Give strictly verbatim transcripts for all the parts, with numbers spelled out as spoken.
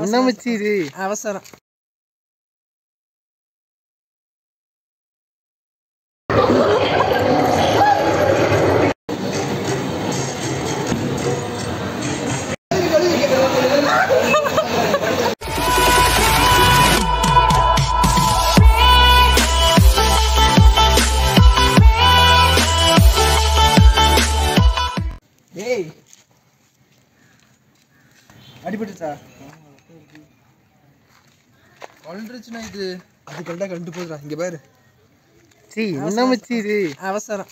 என்ன மச்சி இது அவசரம். ஏய் அடிபட்டுச்சா? கொல்றச்சுனா இது அது கண்டா கண்டு போதுடா. இங்க பாரு. சீ என்ன மச்சி இது அவசரம்.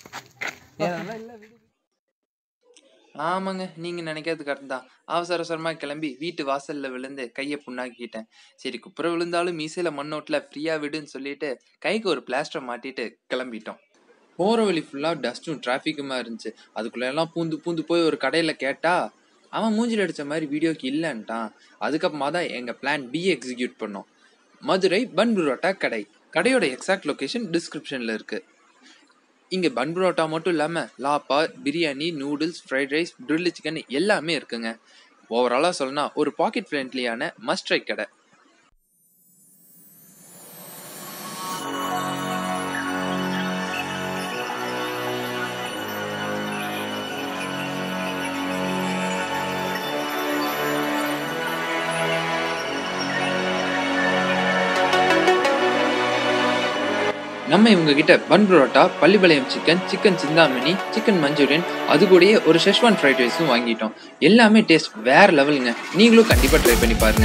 ஆமாங்க, நீங்க நினைக்கிறது கரெக்ட் தான். அவசர அவசரமா கிளம்பி வீட்டு வாசல்ல விழுந்து கையை புண்ணாக்கிட்டேன். சரி, குப்புற விழுந்தாலும் மீசையில மண்ணோட்டில் ஃப்ரீயா விடுன்னு சொல்லிட்டு கைக்கு ஒரு பிளாஸ்டர் மாட்டிட்டு கிளம்பிட்டோம். போற வழி ஃபுல்லா டஸ்ட்டும் டிராஃபிக்குமா இருந்துச்சு. அதுக்குள்ள எல்லாம் பூந்து பூந்து போய் ஒரு கடையில கேட்டா அவன் மூஞ்சில் அடிச்ச மாதிரி வீடியோக்கு இல்லைன்ட்டான். அதுக்கப்புறமா தான் எங்க பிளான் பி எக்ஸிக்யூட் பண்ணோம். மதுரை பன் பரோட்டா கடை. கடையோட எக்ஸாக்ட் லொகேஷன் டிஸ்கிரிப்ஷன்ல இருக்கு. இங்க பன் பரோட்டா மட்டும் இல்லாம லாப்பா, biryani, noodles, fried rice, grill chicken எல்லாமே இருக்குங்க. ஓவராலா சொல்லனா ஒரு பாக்கெட் ஃப்ரெண்ட்லியான மஸ்ட் ட்ரை கடை. நம்ம இவங்க கிட்ட bun parotta, Pallipalayam chicken, chicken Chintamani, chicken manchurian, அது கூடயே ஒரு ஷெஷ்வான் ஃப்ரைட் ரைஸும் வாங்கிட்டோம். எல்லாமே டேஸ்ட் வேற லெவலுங்க. நீங்களும் கண்டிப்பா ட்ரை பண்ணி பாருங்க.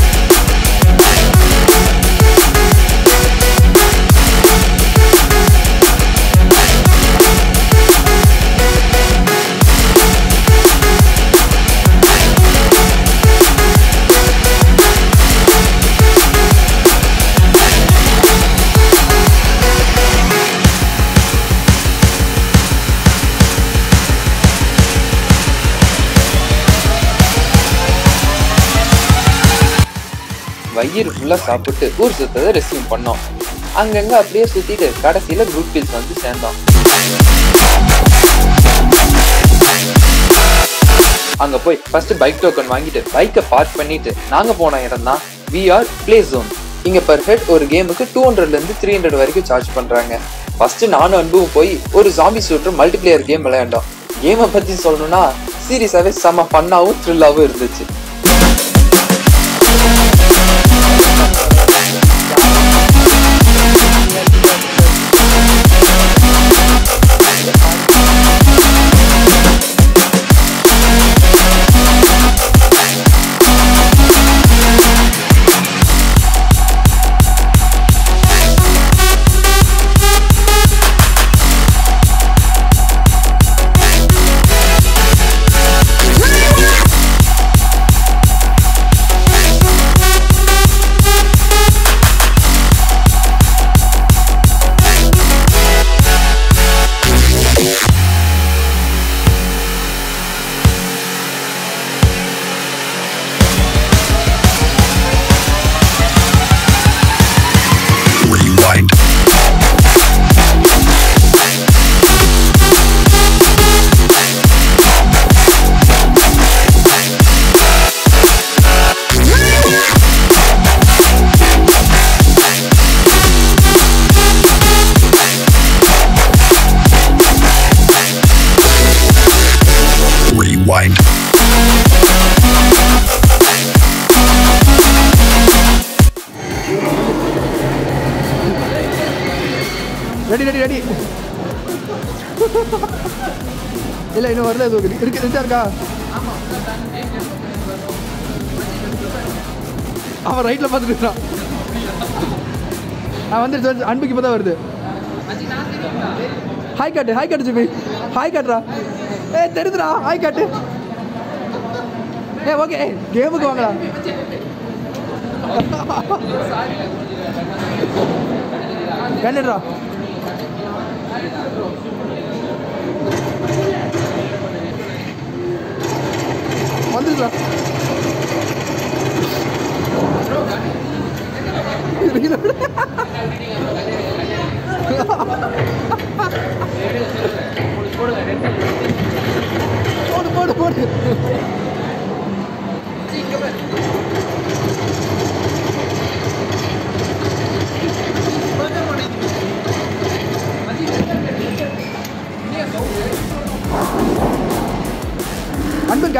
வயிறு ஃபுல்லாக சாப்பிட்டு ஊர் சுத்ததை ரெஸ்யூம் பண்ணோம். அங்கங்க அப்படியே சுத்திட்டு கடைசியில குரூப் ஹில்ஸ் வந்து சேர்ந்தோம். அங்க போய் ஃபர்ஸ்ட் பைக் டோக்கன் வாங்கிட்டு பைக்கை பார்க் பண்ணிட்டு நாங்க போன இடம் தான் விஆர் Playzone. இங்க பர் ஹெட் ஒரு கேமுக்கு டூ ஹண்ட்ரட்ல இருந்து த்ரீ ஹண்ட்ரட் வரைக்கும் சார்ஜ் பண்றாங்க. ஃபர்ஸ்ட் நானும் அன்பும் போய் ஒரு ஜாம்பி ஷூட்டர் மல்டிபிளேயர் கேம் விளையாண்டோம். கேமை பத்தி சொல்லணும்னா சீரியஸாவே செம்ம ஃபன்னாவும் த்ரில்லாவும் இருந்துச்சு. Rewind. ரெடி ரெடி ரெடி இல்லை இன்னும் வரல. அது இருக்கு இருக்கா இருக்கா அவன் ரைட்டில் பார்த்துட்டு இருக்கான். நான் வந்துடுச்சு. அன்புக்கு இப்போ தான் வருது. ஹாய் காட்டு ஹாய் காட்டு ஜிபி ஹாய் காட்டுறா. ஏ தெரியுதுடா ஹாய் காட்டு. ஏ ஓகே கேமுக்கு வாங்கடா. கண்டுடா வந்துடுறா. போடு போடு போடு.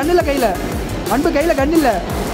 கண்ணில்ல கையில் அன்பு கையில் கண்ணில்ல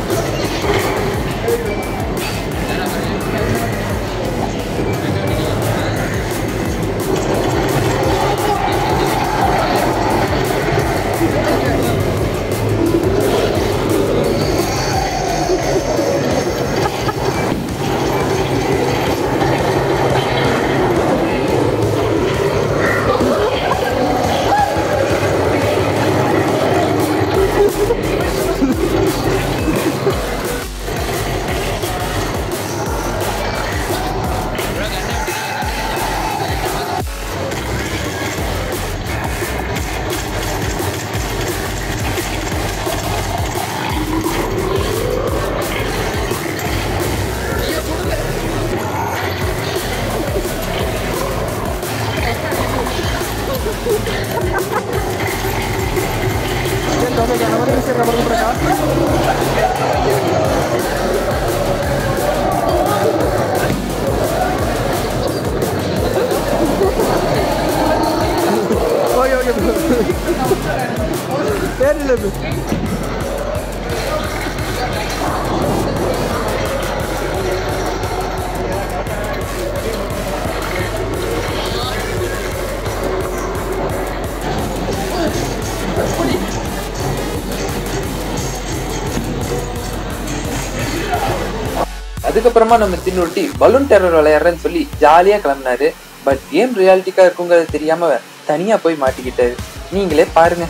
அதுக்கப்புறமா நம்ம தின்னுருட்டி பலூன் டெரர் விளையாடுறேன்னு சொல்லி ஜாலியா கிளம்பினாரு. பட் கேம் ரியாலிட்டிக்கா இருக்குங்கிறது தெரியாம தனியா போய் மாட்டிக்கிட்டாரு. நீங்களே பாருங்க.